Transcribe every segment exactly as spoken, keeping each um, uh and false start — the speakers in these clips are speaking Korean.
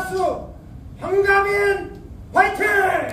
가수 황가민 화이팅!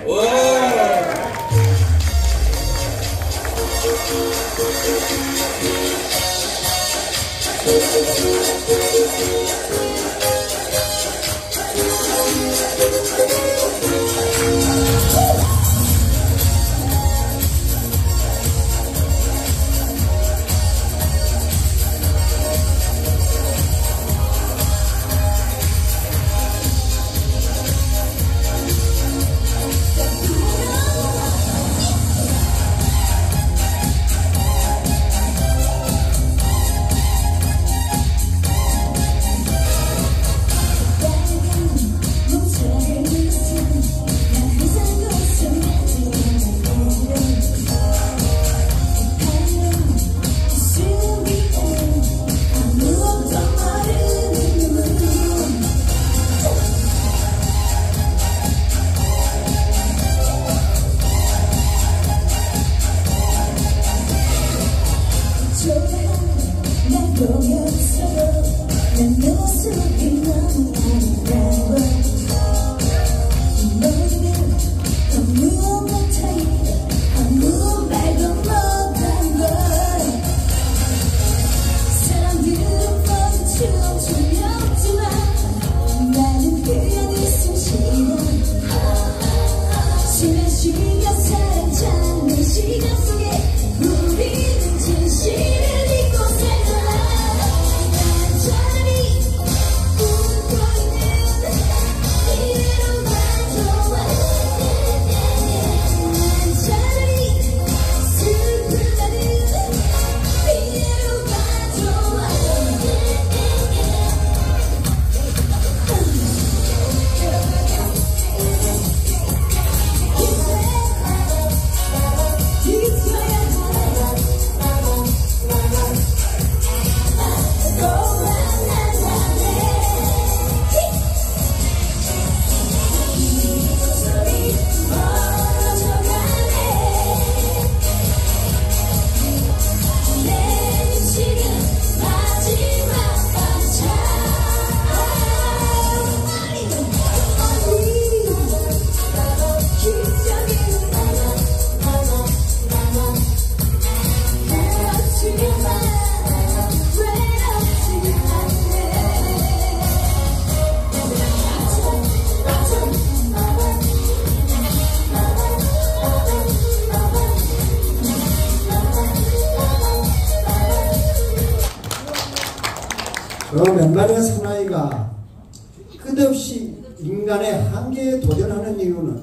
그 몇만의 사나이가 끝없이 인간의 한계에 도전하는 이유는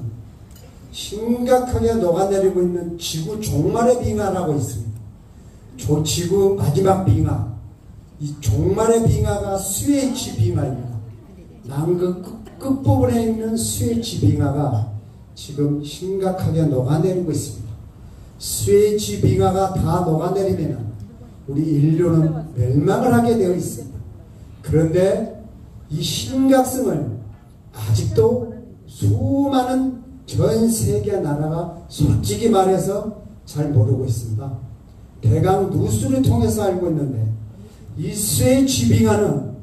심각하게 녹아내리고 있는 지구 종말의 빙하라고 있습니다. 조, 지구 마지막 빙하, 이 종말의 빙하가 스웨치 빙하입니다. 남극 끝, 끝부분에 있는 스웨치 빙하가 지금 심각하게 녹아내리고 있습니다. 스웨치 빙하가 다 녹아내리면 우리 인류는 멸망을 하게 되어 있습니다. 그런데 이 심각성을 아직도 수많은 전 세계 나라가 솔직히 말해서 잘 모르고 있습니다. 대강 뉴스를 통해서 알고 있는데 이 스웨치 빙하는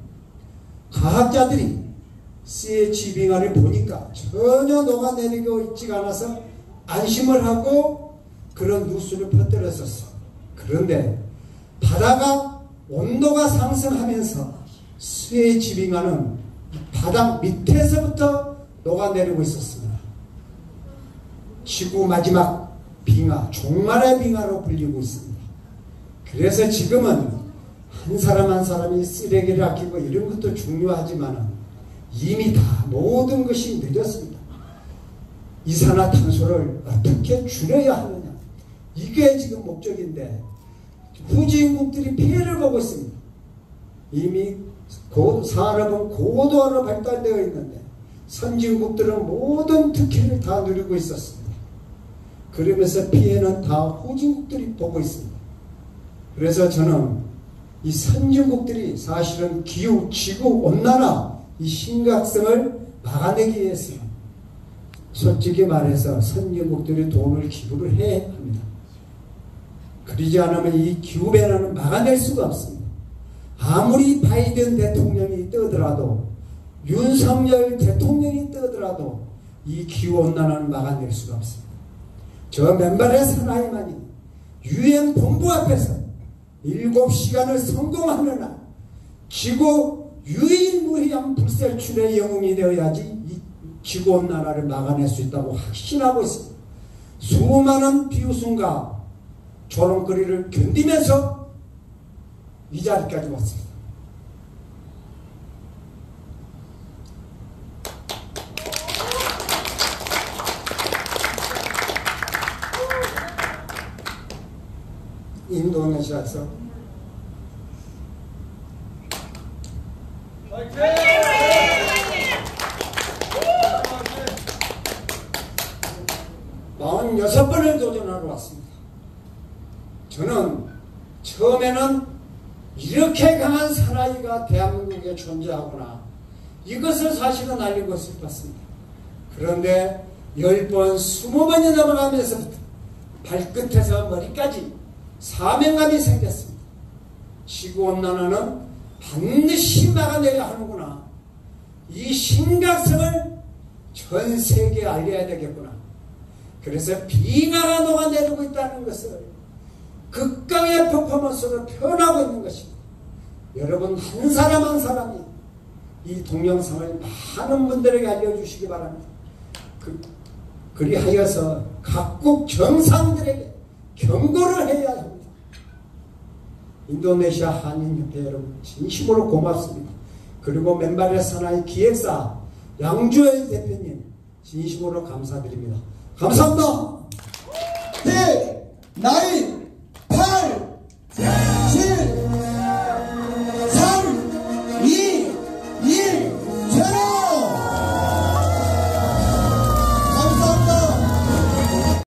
과학자들이 스웨치 빙하를 보니까 전혀 녹아내리고 있지가 않아서 안심을 하고 그런 뉴스를 퍼뜨렸었어. 그런데 바다가 온도가 상승하면서 스웨치 빙하는 바닥 밑에서부터 녹아내리고 있었습니다. 지구 마지막 빙하, 종말의 빙하로 불리고 있습니다. 그래서 지금은 한 사람 한 사람이 쓰레기를 아끼고 이런 것도 중요하지만 이미 다 모든 것이 늦었습니다. 이산화탄소를 어떻게 줄여야 하느냐, 이게 지금 목적인데 후진국들이 피해를 보고 있습니다. 이미 고, 산업은 고도화로 발달되어 있는데 선진국들은 모든 특혜를 다 누리고 있었습니다. 그러면서 피해는 다 후진국들이 보고 있습니다. 그래서 저는 이 선진국들이 사실은 기후, 지구 온난화 이 심각성을 막아내기 위해서는 솔직히 말해서 선진국들이 돈을 기부를 해야 합니다. 그러지 않으면 이 기후변화는 막아낼 수가 없습니다. 아무리 바이든 대통령이 뜨더라도 윤석열 대통령이 뜨더라도 이 기후온난화는 막아낼 수가 없습니다. 저 맨발의 사나이만이 유엔 본부 앞에서 일곱 시간을 성공하는 한 지구 유일무이한 불세출의 영웅이 되어야지 이 기후온난화를 막아낼 수 있다고 확신하고 있습니다. 수많은 비웃음과 조롱거리를 견디면서 이 자리까지 왔습니다. 인도네시아에서 사십육 번을 도전하러 왔습니다. 저는 처음에는 이렇게 강한 사나이가 대한민국에 존재하구나, 이것을 사실은 알리고 싶었습니다. 그런데 열 번, 이십 번이 넘어가면서부터 발끝에서 머리까지 사명감이 생겼습니다. 지구온난화는 반드시 막아내야 하는구나. 이 심각성을 전 세계에 알려야 되겠구나. 그래서 빙하가 녹아내리고 있다는 것을 극강의 퍼포먼스로 표현하고 있는 것입니다. 여러분 한 사람 한 사람이 이 동영상을 많은 분들에게 알려주시기 바랍니다. 그, 그리하여서 각국 정상들에게 경고를 해야 합니다. 인도네시아 한인협회 여러분 진심으로 고맙습니다. 그리고 맨발의 사나이 기획사 양주열 대표님 진심으로 감사드립니다. 감사합니다. 네, 나이